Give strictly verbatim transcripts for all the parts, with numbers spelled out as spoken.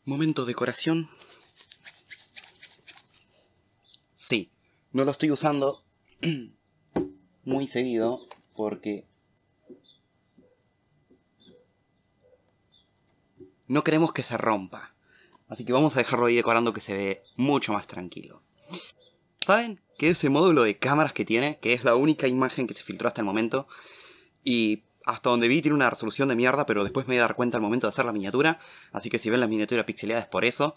Momento decoración. Sí, no lo estoy usando muy seguido porque no queremos que se rompa. Así que vamos a dejarlo ahí decorando, que se ve mucho más tranquilo. ¿Saben que ese módulo de cámaras que tiene, que es la única imagen que se filtró hasta el momento, y hasta donde vi tiene una resolución de mierda, pero después me voy a dar cuenta al momento de hacer la miniatura, así que si ven la miniatura pixeleada es por eso?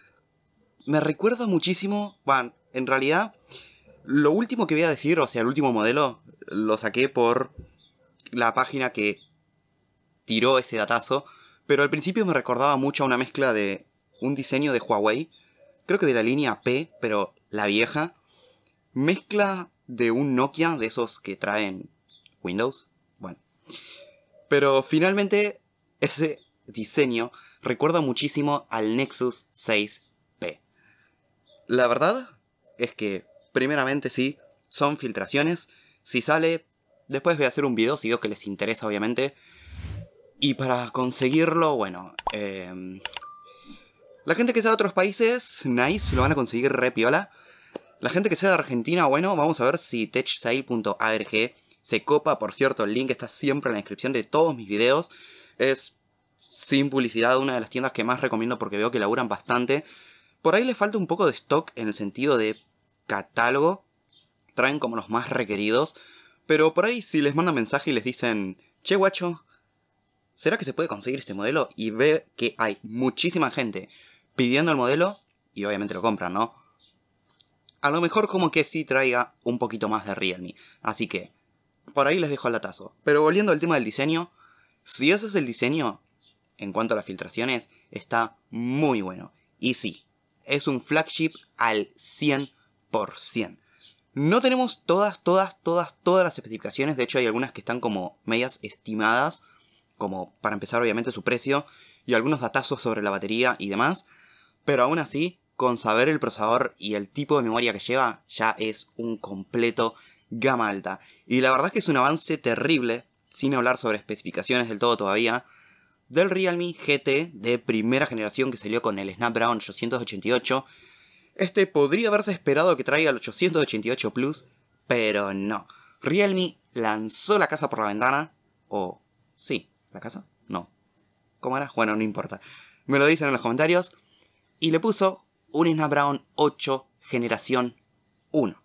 Me recuerda muchísimo, bueno, en realidad, lo último que voy a decir, o sea, el último modelo, lo saqué por la página que tiró ese datazo, pero al principio me recordaba mucho a una mezcla de un diseño de Huawei, creo que de la línea P, pero la vieja, mezcla de un Nokia, de esos que traen Windows, bueno. Pero finalmente ese diseño recuerda muchísimo al Nexus seis P. La verdad es que, primeramente sí, son filtraciones. Si sale, después voy a hacer un video si veo que les interesa, obviamente. Y para conseguirlo, bueno, eh, la gente que sea de otros países, nice, lo van a conseguir re piola. La gente que sea de Argentina, bueno, vamos a ver si techsale punto org se copa. Por cierto, el link está siempre en la descripción de todos mis videos. Es, sin publicidad, una de las tiendas que más recomiendo porque veo que laburan bastante. Por ahí le falta un poco de stock en el sentido de catálogo. Traen como los más requeridos. Pero por ahí si les mandan mensaje y les dicen: che guacho, ¿será que se puede conseguir este modelo? Y ve que hay muchísima gente pidiendo el modelo y obviamente lo compran, ¿no? A lo mejor como que sí traiga un poquito más de Realme. Así que por ahí les dejo el latazo. Pero volviendo al tema del diseño, si ese es el diseño, en cuanto a las filtraciones, está muy bueno. Y sí, es un flagship al cien por ciento. No tenemos todas, todas, todas, todas las especificaciones. De hecho hay algunas que están como medias estimadas, como para empezar obviamente su precio, y algunos datazos sobre la batería y demás. Pero aún así, con saber el procesador y el tipo de memoria que lleva, ya es un completo gama alta. Y la verdad es que es un avance terrible, sin hablar sobre especificaciones del todo todavía, del Realme G T de primera generación que salió con el Snapdragon ochocientos ochenta y ocho. Este podría haberse esperado que traiga el ochocientos ochenta y ocho Plus, pero no. Realme lanzó la casa por la ventana, o... sí, ¿la casa? No. ¿Cómo era? Bueno, no importa. Me lo dicen en los comentarios. Y le puso un Snapdragon ocho generación uno.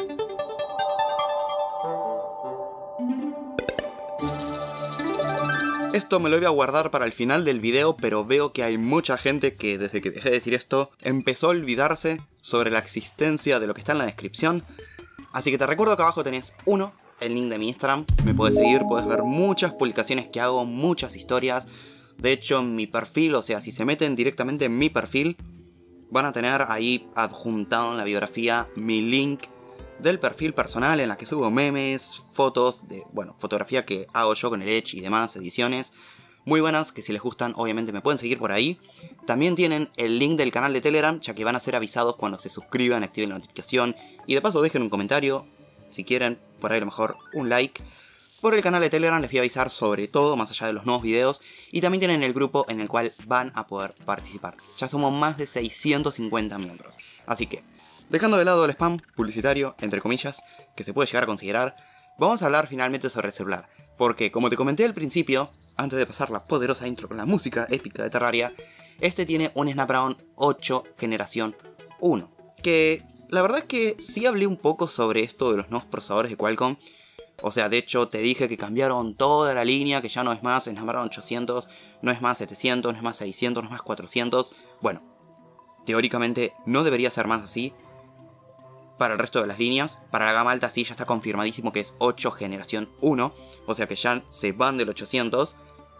Esto me lo voy a guardar para el final del video, pero veo que hay mucha gente que desde que dejé de decir esto empezó a olvidarse sobre la existencia de lo que está en la descripción. Así que te recuerdo que abajo tenés uno, el link de mi Instagram. Me puedes seguir, puedes ver muchas publicaciones que hago, muchas historias. De hecho, en mi perfil, o sea, si se meten directamente en mi perfil, van a tener ahí adjuntado en la biografía mi link del perfil personal en la que subo memes, fotos, de, bueno, fotografía que hago yo con el Edge y demás, ediciones muy buenas que si les gustan obviamente me pueden seguir por ahí. También tienen el link del canal de Telegram, ya que van a ser avisados cuando se suscriban, activen la notificación y de paso dejen un comentario, si quieren, por ahí a lo mejor un like. Por el canal de Telegram les voy a avisar sobre todo, más allá de los nuevos videos. Y también tienen el grupo en el cual van a poder participar. Ya somos más de seiscientos cincuenta miembros. Así que, dejando de lado el spam publicitario, entre comillas, que se puede llegar a considerar, vamos a hablar finalmente sobre el celular. Porque, como te comenté al principio, antes de pasar la poderosa intro con la música épica de Terraria, este tiene un Snapdragon ocho generación uno. Que, la verdad es que sí hablé un poco sobre esto de los nuevos procesadores de Qualcomm. O sea, de hecho te dije que cambiaron toda la línea, que ya no es más Snapdragon ochocientos, no es más setecientos, no es más seiscientos, no es más cuatrocientos. Bueno, teóricamente no debería ser más así para el resto de las líneas. Para la gama alta sí ya está confirmadísimo que es ocho generación uno, o sea que ya se van del ochocientos.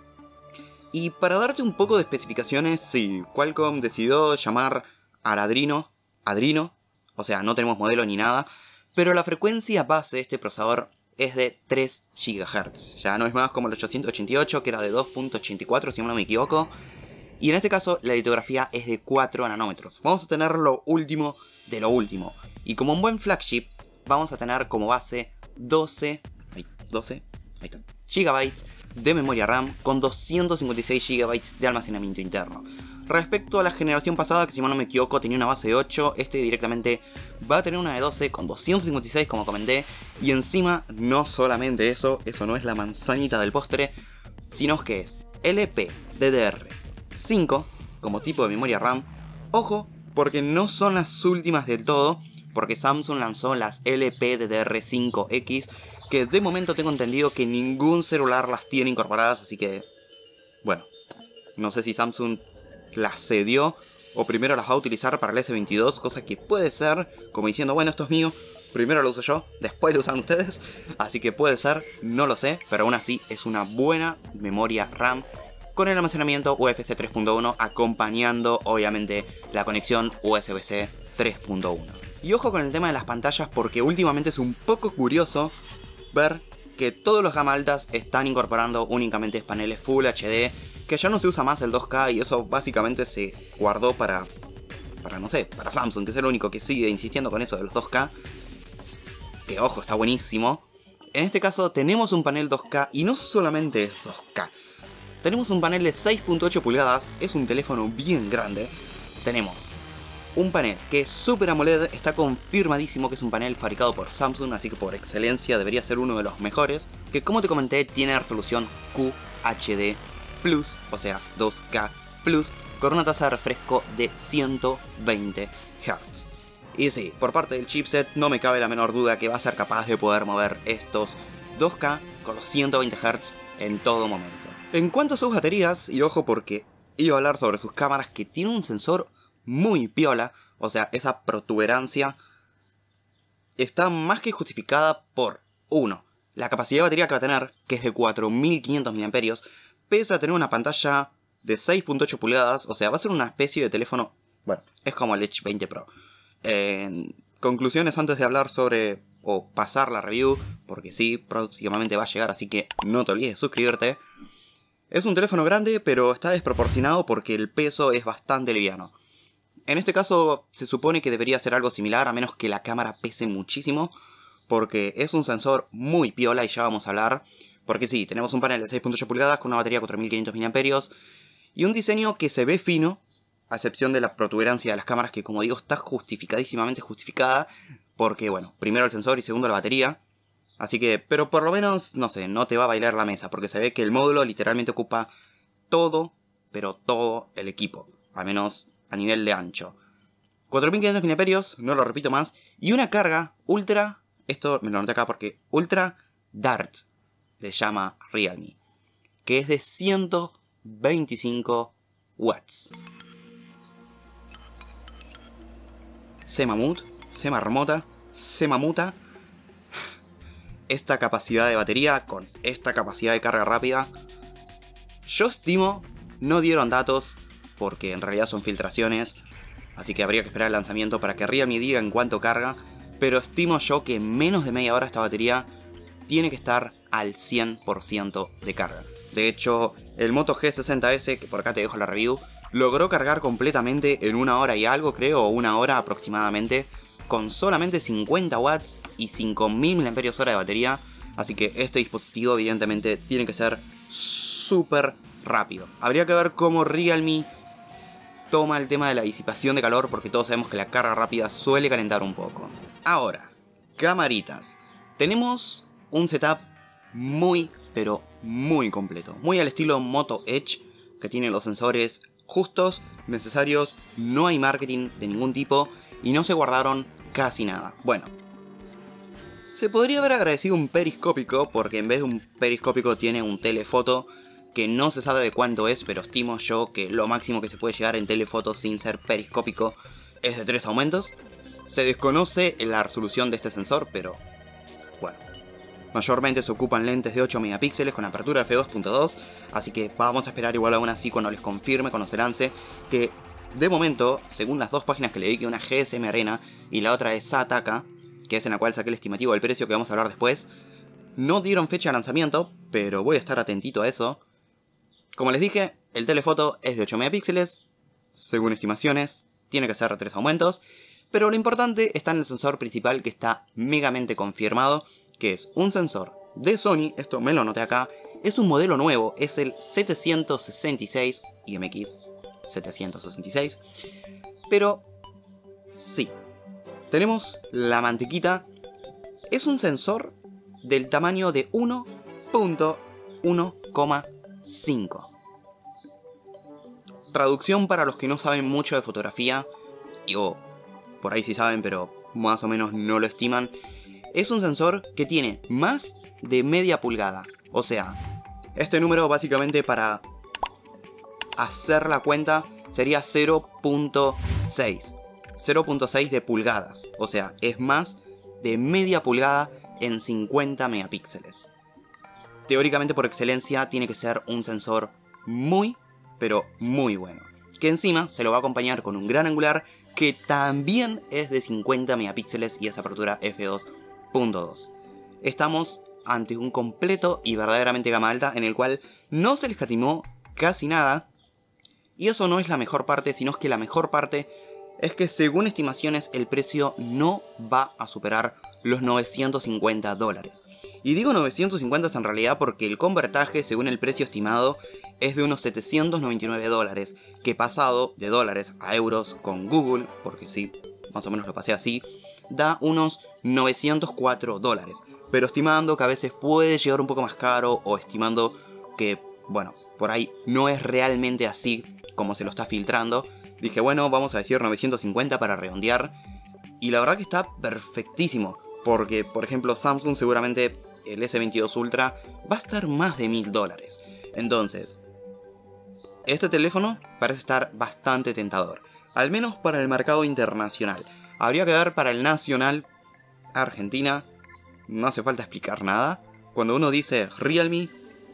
Y para darte un poco de especificaciones, sí, Qualcomm decidió llamar al Adreno, Adreno, o sea no tenemos modelo ni nada, pero la frecuencia base de este procesador es de tres gigahertz. Ya no es más como el ochocientos ochenta y ocho, que era de dos punto ochenta y cuatro, si no me equivoco. Y en este caso, la litografía es de cuatro nanómetros. Vamos a tener lo último de lo último. Y como un buen flagship, vamos a tener como base doce, ahí, doce, ahí está, gigabytes de memoria RAM con doscientos cincuenta y seis gigabytes de almacenamiento interno. Respecto a la generación pasada, que si mal no me equivoco tenía una base de ocho, este directamente va a tener una de doce con doscientos cincuenta y seis como comenté. Y encima, no solamente eso, eso no es la manzanita del postre, sino que es L P D D R cinco como tipo de memoria RAM. Ojo, porque no son las últimas del todo, porque Samsung lanzó las L P D D R cinco X, que de momento tengo entendido que ningún celular las tiene incorporadas, así que, bueno, no sé si Samsung las cedió o primero las va a utilizar para el S veintidós, cosa que puede ser, como diciendo, bueno, esto es mío, primero lo uso yo, después lo usan ustedes, así que puede ser, no lo sé, pero aún así es una buena memoria RAM con el almacenamiento U F S tres punto uno acompañando obviamente la conexión U S B C tres punto uno. Y ojo con el tema de las pantallas, porque últimamente es un poco curioso ver que todos los gama altas están incorporando únicamente paneles Full H D, que ya no se usa más el dos K y eso básicamente se guardó para, para no sé, para Samsung, que es el único que sigue insistiendo con eso de los dos K, que ojo, está buenísimo. En este caso tenemos un panel dos K y no solamente es dos K, tenemos un panel de seis punto ocho pulgadas, es un teléfono bien grande. Tenemos un panel que es Super AMOLED, está confirmadísimo que es un panel fabricado por Samsung, así que por excelencia debería ser uno de los mejores, que como te comenté tiene resolución Q H D plus, o sea dos K plus, con una tasa de refresco de ciento veinte hertz. Y sí, por parte del chipset no me cabe la menor duda que va a ser capaz de poder mover estos dos K con los ciento veinte hertz en todo momento. En cuanto a sus baterías, y ojo porque iba a hablar sobre sus cámaras, que tiene un sensor muy piola, o sea, esa protuberancia está más que justificada por, uno, la capacidad de batería que va a tener, que es de cuatro mil quinientos miliamperios hora, pese a tener una pantalla de seis punto ocho pulgadas, o sea, va a ser una especie de teléfono, bueno, es como el Edge veinte Pro. Eh, conclusiones antes de hablar sobre, o pasar la review, porque sí, próximamente va a llegar, así que no te olvides de suscribirte. Es un teléfono grande, pero está desproporcionado porque el peso es bastante liviano. En este caso se supone que debería ser algo similar, a menos que la cámara pese muchísimo, porque es un sensor muy piola y ya vamos a hablar. Porque sí, tenemos un panel de seis punto ocho pulgadas con una batería de cuatro mil quinientos miliamperios hora y un diseño que se ve fino, a excepción de la protuberancia de las cámaras, que como digo está justificadísimamente justificada, porque bueno, primero el sensor y segundo la batería. Así que, pero por lo menos, no sé, no te va a bailar la mesa, porque se ve que el módulo literalmente ocupa todo, pero todo el equipo, al menos a nivel de ancho. cuatro mil quinientos miliamperios hora, no lo repito más, y una carga ultra, esto me lo anoté acá porque ultra dart le llama Realme, que es de ciento veinticinco watts. Se mamut, se marmota, se mamuta. Esta capacidad de batería con esta capacidad de carga rápida, yo estimo, no dieron datos porque en realidad son filtraciones, así que habría que esperar el lanzamiento para que Realme diga en cuánto carga, pero estimo yo que en menos de media hora esta batería tiene que estar al cien por ciento de carga. De hecho, el Moto G sesenta S, que por acá te dejo la review, logró cargar completamente en una hora y algo, creo, o una hora aproximadamente, con solamente cincuenta watts y cinco mil miliamperios hora de batería, así que este dispositivo evidentemente tiene que ser súper rápido. Habría que ver cómo Realme toma el tema de la disipación de calor, porque todos sabemos que la carga rápida suele calentar un poco. Ahora, camaritas. Tenemos un setup muy, pero muy completo, muy al estilo Moto Edge, que tiene los sensores justos, necesarios, no hay marketing de ningún tipo y no se guardaron casi nada. Bueno, se podría haber agradecido un periscópico, porque en vez de un periscópico tiene un telefoto que no se sabe de cuánto es, pero estimo yo que lo máximo que se puede llegar en telefoto sin ser periscópico es de tres aumentos. Se desconoce la resolución de este sensor, pero bueno, mayormente se ocupan lentes de ocho megapíxeles con apertura f dos punto dos, así que vamos a esperar igual aún así cuando les confirme, cuando se lance, que de momento, según las dos páginas que le di, que una G S M Arena y la otra es Sataka, que es en la cual saqué el estimativo del precio que vamos a hablar después, no dieron fecha de lanzamiento, pero voy a estar atentito a eso. Como les dije, el telefoto es de ocho megapíxeles, según estimaciones, tiene que ser de tres aumentos, pero lo importante está en el sensor principal, que está megamente confirmado, que es un sensor de Sony, esto me lo anoté acá, es un modelo nuevo, es el setecientos sesenta y seis I M X, setecientos sesenta y seis. Pero sí, tenemos la mantequita. Es un sensor del tamaño de uno punto uno coma cinco. Traducción para los que no saben mucho de fotografía, y o por ahí sí saben, pero más o menos no lo estiman. Es un sensor que tiene más de media pulgada. O sea, este número básicamente para hacer la cuenta sería cero punto seis. cero punto seis de pulgadas. O sea, es más de media pulgada en cincuenta megapíxeles. Teóricamente por excelencia tiene que ser un sensor muy, pero muy bueno. Que encima se lo va a acompañar con un gran angular que también es de cincuenta megapíxeles y es apertura efe dos punto dos. Estamos ante un completo y verdaderamente gama alta en el cual no se le escatimó casi nada. Y eso no es la mejor parte, sino que la mejor parte es que según estimaciones el precio no va a superar los novecientos cincuenta dólares. Y digo novecientos cincuenta en realidad porque el convertaje según el precio estimado es de unos setecientos noventa y nueve dólares, que pasado de dólares a euros con Google, porque sí, más o menos lo pasé así, da unos novecientos cuatro dólares. Pero estimando que a veces puede llegar un poco más caro o estimando que, bueno, por ahí no es realmente así como se lo está filtrando, dije, bueno, vamos a decir novecientos cincuenta para redondear. Y la verdad que está perfectísimo, porque, por ejemplo, Samsung seguramente el ese veintidós Ultra va a estar más de mil dólares. Entonces, este teléfono parece estar bastante tentador, al menos para el mercado internacional. Habría que ver para el nacional, Argentina, no hace falta explicar nada. Cuando uno dice Realme,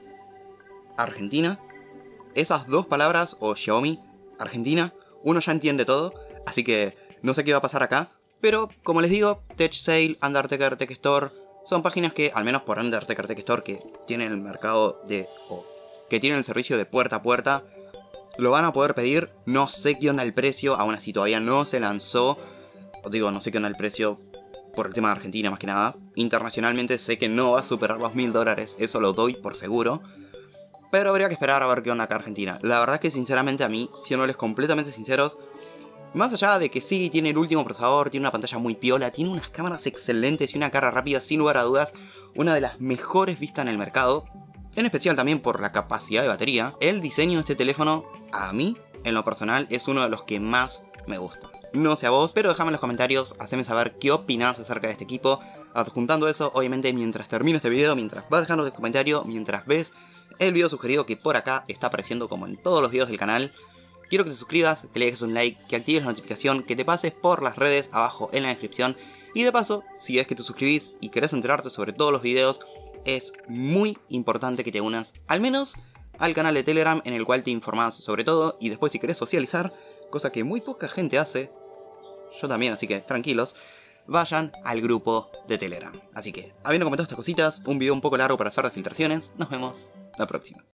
Argentina, esas dos palabras, o Xiaomi, Argentina, uno ya entiende todo, así que no sé qué va a pasar acá. Pero, como les digo, TechSale, Undertaker Tech Store, son páginas que, al menos por Undertaker Tech Store, que tienen el mercado de... o que tienen el servicio de puerta a puerta, lo van a poder pedir. No sé qué onda el precio, aún así todavía no se lanzó. Os digo, no sé qué onda el precio por el tema de Argentina más que nada. Internacionalmente sé que no va a superar los mil dólares, eso lo doy por seguro. Pero habría que esperar a ver qué onda acá Argentina. La verdad es que sinceramente a mí, siéndoles completamente sinceros, más allá de que sí, tiene el último procesador, tiene una pantalla muy piola, tiene unas cámaras excelentes y una carga rápida, sin lugar a dudas, una de las mejores vistas en el mercado, en especial también por la capacidad de batería, el diseño de este teléfono, a mí, en lo personal, es uno de los que más me gusta. No sé a vos, pero déjame en los comentarios, haceme saber qué opinás acerca de este equipo. Adjuntando eso, obviamente, mientras termino este video, mientras vas dejando el comentario, mientras ves el video sugerido que por acá está apareciendo como en todos los videos del canal. Quiero que te suscribas, que le dejes un like, que actives la notificación, que te pases por las redes abajo en la descripción. Y de paso, si es que te suscribís y querés enterarte sobre todos los videos, es muy importante que te unas al menos al canal de Telegram, en el cual te informás sobre todo. Y después si querés socializar, cosa que muy poca gente hace, yo también, así que tranquilos, vayan al grupo de Telegram. Así que, habiendo comentado estas cositas, un video un poco largo para hacer de filtraciones, nos vemos la próxima.